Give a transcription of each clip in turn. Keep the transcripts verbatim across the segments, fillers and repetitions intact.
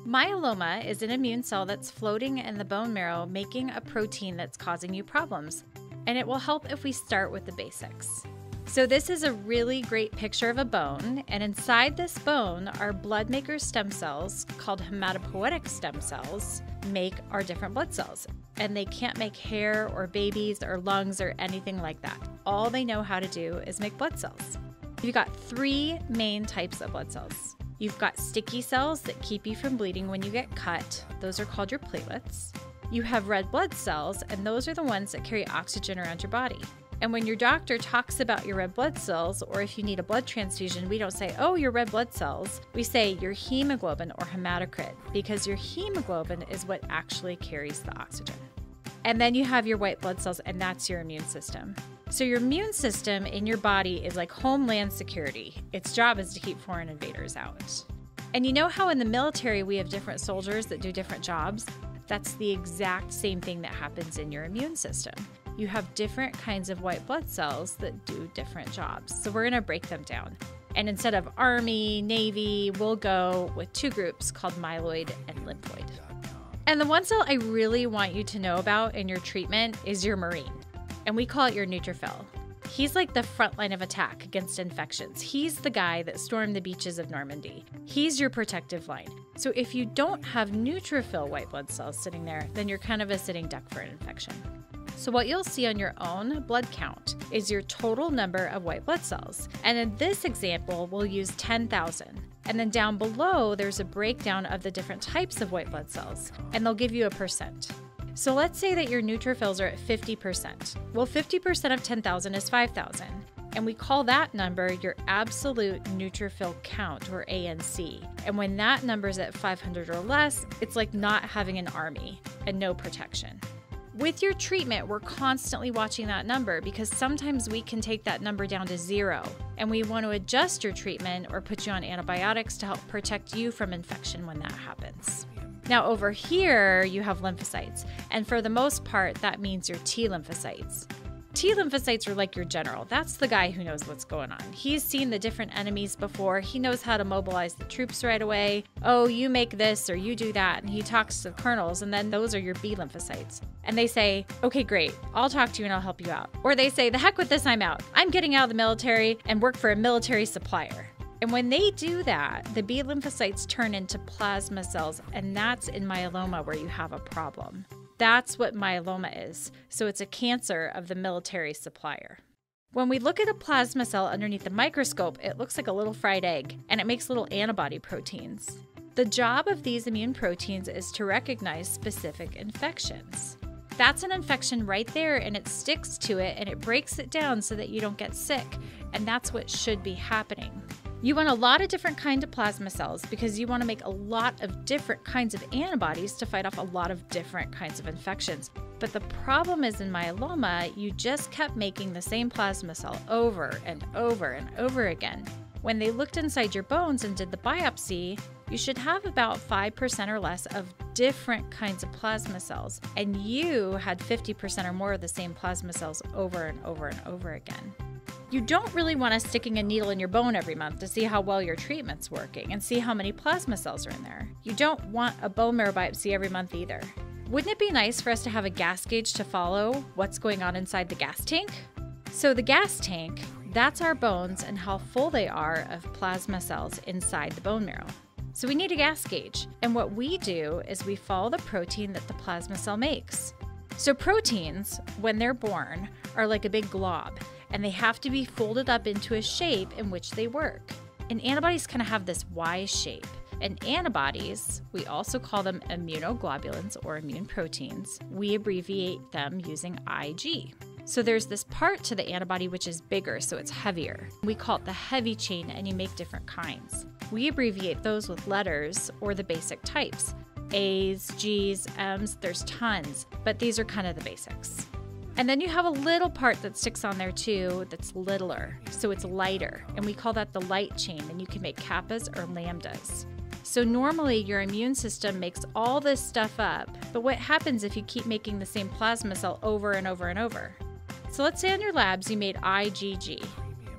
Myeloma is an immune cell that's floating in the bone marrow making a protein that's causing you problems, and it will help if we start with the basics. So this is a really great picture of a bone, and inside this bone, our blood maker stem cells, called hematopoietic stem cells, make our different blood cells. And they can't make hair or babies or lungs or anything like that. All they know how to do is make blood cells. You've got three main types of blood cells. You've got sticky cells that keep you from bleeding when you get cut. Those are called your platelets. You have red blood cells, and those are the ones that carry oxygen around your body. And when your doctor talks about your red blood cells, or if you need a blood transfusion, we don't say, oh, your red blood cells. We say your hemoglobin or hematocrit, because your hemoglobin is what actually carries the oxygen. And then you have your white blood cells, and that's your immune system. So your immune system in your body is like homeland security. Its job is to keep foreign invaders out. And you know how in the military we have different soldiers that do different jobs? That's the exact same thing that happens in your immune system. You have different kinds of white blood cells that do different jobs. So we're gonna break them down. And instead of Army, Navy, we'll go with two groups called myeloid and lymphoid. And the one cell I really want you to know about in your treatment is your Marine. And we call it your neutrophil. He's like the front line of attack against infections. He's the guy that stormed the beaches of Normandy. He's your protective line. So if you don't have neutrophil white blood cells sitting there, then you're kind of a sitting duck for an infection. So what you'll see on your own blood count is your total number of white blood cells. And in this example, we'll use ten thousand. And then down below, there's a breakdown of the different types of white blood cells, and they'll give you a percent. So let's say that your neutrophils are at fifty percent. Well, fifty percent of ten thousand is five thousand. And we call that number your absolute neutrophil count, or A N C. And when that number is at five hundred or less, it's like not having an army and no protection. With your treatment, we're constantly watching that number because sometimes we can take that number down to zero, and we want to adjust your treatment or put you on antibiotics to help protect you from infection when that happens. Now over here, you have lymphocytes, and for the most part, that means your T lymphocytes. T lymphocytes are like your general. That's the guy who knows what's going on. He's seen the different enemies before. He knows how to mobilize the troops right away. Oh, you make this or you do that. And he talks to the colonels, and then those are your B lymphocytes. And they say, okay, great, I'll talk to you and I'll help you out. Or they say, the heck with this, I'm out. I'm getting out of the military and work for a military supplier. And when they do that, the B lymphocytes turn into plasma cells, and that's in myeloma where you have a problem. That's what myeloma is. So it's a cancer of the military supplier. When we look at a plasma cell underneath the microscope, it looks like a little fried egg, and it makes little antibody proteins. The job of these immune proteins is to recognize specific infections. That's an infection right there, and it sticks to it, and it breaks it down so that you don't get sick, and that's what should be happening. You want a lot of different kinds of plasma cells because you want to make a lot of different kinds of antibodies to fight off a lot of different kinds of infections. But the problem is in myeloma, you just kept making the same plasma cell over and over and over again. When they looked inside your bones and did the biopsy, you should have about five percent or less of different kinds of plasma cells, and you had fifty percent or more of the same plasma cells over and over and over again. You don't really want to sticking a needle in your bone every month to see how well your treatment's working and see how many plasma cells are in there. You don't want a bone marrow biopsy every month either. Wouldn't it be nice for us to have a gas gauge to follow what's going on inside the gas tank? So the gas tank, that's our bones and how full they are of plasma cells inside the bone marrow. So we need a gas gauge, and what we do is we follow the protein that the plasma cell makes. So proteins, when they're born, are like a big glob, and they have to be folded up into a shape in which they work. And antibodies kind of have this Y shape. And antibodies, we also call them immunoglobulins or immune proteins. We abbreviate them using I G. So there's this part to the antibody which is bigger, so it's heavier. We call it the heavy chain, and you make different kinds. We abbreviate those with letters or the basic types. A's, G's, M's, there's tons, but these are kind of the basics. And then you have a little part that sticks on there too that's littler, so it's lighter, and we call that the light chain, and you can make kappas or lambdas. So normally your immune system makes all this stuff up, but what happens if you keep making the same plasma cell over and over and over? So let's say on your labs you made I G G.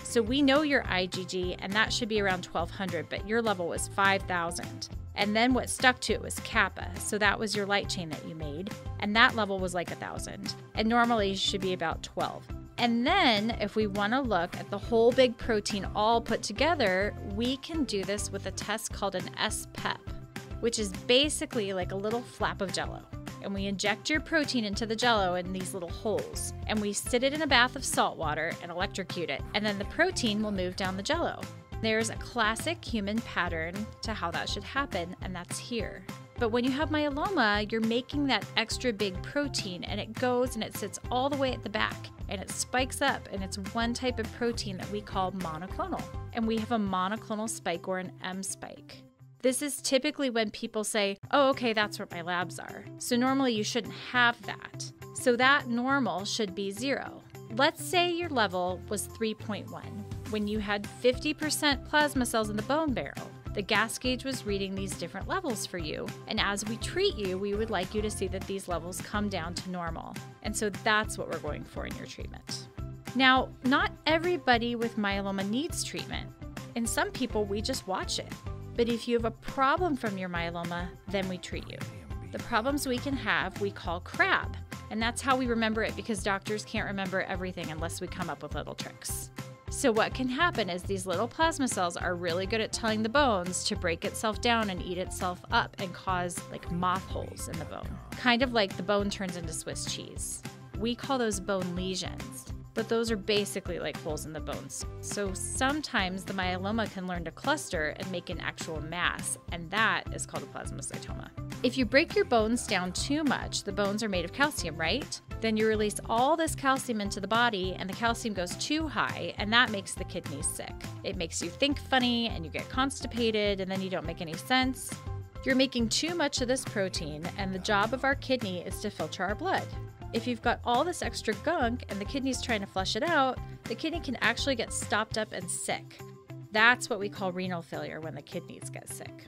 So we know your IgG, and that should be around twelve hundred, but your level was five thousand. And then what stuck to it was kappa, so that was your light chain that you made, and that level was like one thousand, and normally it should be about twelve. And then if we want to look at the whole big protein all put together, we can do this with a test called an S P E P, which is basically like a little flap of jello. And we inject your protein into the jello in these little holes, and we sit it in a bath of salt water and electrocute it, and then the protein will move down the jello. There's a classic human pattern to how that should happen, and that's here. But when you have myeloma, you're making that extra big protein, and it goes and it sits all the way at the back, and it spikes up, and it's one type of protein that we call monoclonal. And we have a monoclonal spike or an M spike. This is typically when people say, oh, okay, that's what my labs are. So normally you shouldn't have that. So that normal should be zero. Let's say your level was three point one. When you had fifty percent plasma cells in the bone marrow, the gas gauge was reading these different levels for you. And as we treat you, we would like you to see that these levels come down to normal. And so that's what we're going for in your treatment. Now, not everybody with myeloma needs treatment. In some people, we just watch it. But if you have a problem from your myeloma, then we treat you. The problems we can have, we call CRAB. And that's how we remember it, because doctors can't remember everything unless we come up with little tricks. So what can happen is these little plasma cells are really good at telling the bones to break itself down and eat itself up and cause like moth holes in the bone. Kind of like the bone turns into Swiss cheese. We call those bone lesions, but those are basically like holes in the bones. So sometimes the myeloma can learn to cluster and make an actual mass, and that is called a plasmacytoma. If you break your bones down too much, the bones are made of calcium, right? Then you release all this calcium into the body, and the calcium goes too high, and that makes the kidneys sick. It makes you think funny, and you get constipated, and then you don't make any sense. You're making too much of this protein, and the job of our kidney is to filter our blood. If you've got all this extra gunk and the kidney's trying to flush it out, the kidney can actually get stopped up and sick. That's what we call renal failure when the kidneys get sick.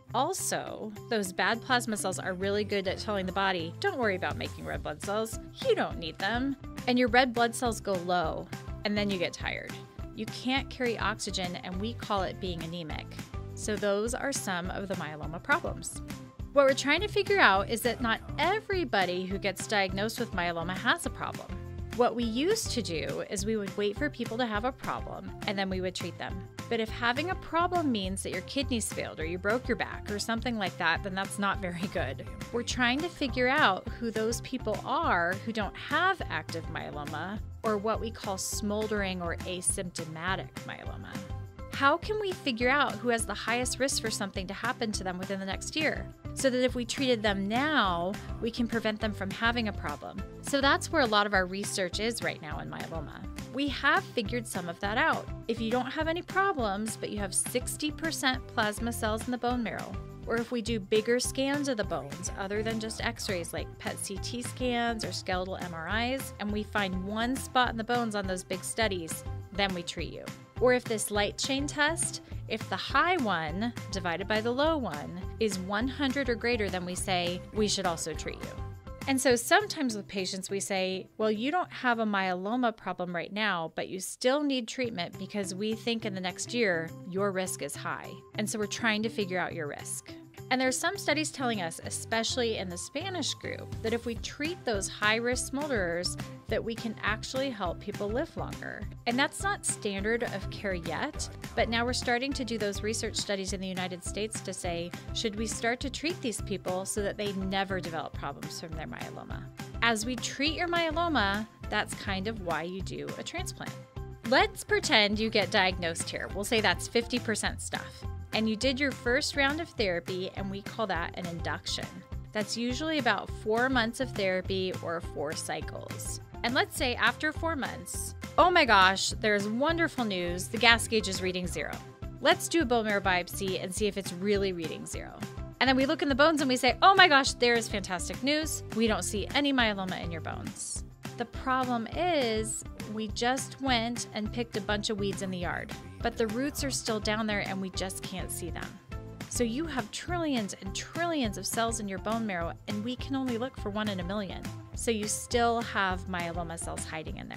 Also, those bad plasma cells are really good at telling the body, don't worry about making red blood cells, you don't need them. And your red blood cells go low, and then you get tired. You can't carry oxygen, and we call it being anemic. So those are some of the myeloma problems. What we're trying to figure out is that not everybody who gets diagnosed with myeloma has a problem. What we used to do is we would wait for people to have a problem, and then we would treat them. But if having a problem means that your kidneys failed or you broke your back or something like that, then that's not very good. We're trying to figure out who those people are who don't have active myeloma, or what we call smoldering or asymptomatic myeloma. How can we figure out who has the highest risk for something to happen to them within the next year? So that if we treated them now, we can prevent them from having a problem. So that's where a lot of our research is right now in myeloma. We have figured some of that out. If you don't have any problems, but you have sixty percent plasma cells in the bone marrow, or if we do bigger scans of the bones other than just x-rays like P E T C T scans or skeletal M R Is, and we find one spot in the bones on those big studies, then we treat you. Or if this light chain test, if the high one divided by the low one is one hundred or greater, then we say we should also treat you. And so sometimes with patients we say, well, you don't have a myeloma problem right now, but you still need treatment because we think in the next year your risk is high. And so we're trying to figure out your risk. And there's some studies telling us, especially in the Spanish group, that if we treat those high-risk smolderers, that we can actually help people live longer. And that's not standard of care yet, but now we're starting to do those research studies in the United States to say, should we start to treat these people so that they never develop problems from their myeloma? As we treat your myeloma, that's kind of why you do a transplant. Let's pretend you get diagnosed here. We'll say that's fifty percent stuff. And you did your first round of therapy, and we call that an induction. That's usually about four months of therapy or four cycles. And let's say after four months, oh my gosh, there's wonderful news, the gas gauge is reading zero. Let's do a bone marrow biopsy and see if it's really reading zero. And then we look in the bones and we say, oh my gosh, there is fantastic news. We don't see any myeloma in your bones. The problem is we just went and picked a bunch of weeds in the yard, but the roots are still down there and we just can't see them. So you have trillions and trillions of cells in your bone marrow, and we can only look for one in a million. So you still have myeloma cells hiding in there.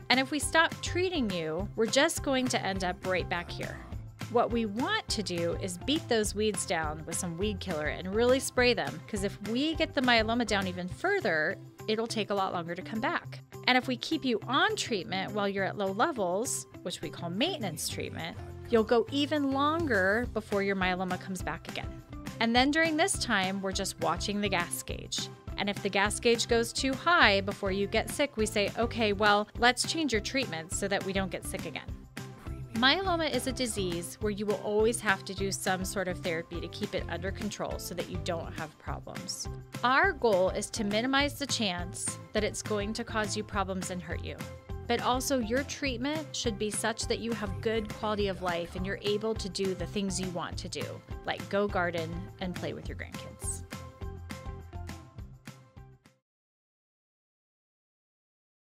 And if we stop treating you, we're just going to end up right back here. What we want to do is beat those weeds down with some weed killer and really spray them, because if we get the myeloma down even further, it'll take a lot longer to come back. And if we keep you on treatment while you're at low levels, which we call maintenance treatment, you'll go even longer before your myeloma comes back again. And then during this time, we're just watching the gas gauge. And if the gas gauge goes too high before you get sick, we say, okay, well, let's change your treatment so that we don't get sick again. Myeloma is a disease where you will always have to do some sort of therapy to keep it under control so that you don't have problems. Our goal is to minimize the chance that it's going to cause you problems and hurt you. But also your treatment should be such that you have good quality of life and you're able to do the things you want to do, like go garden and play with your grandkids.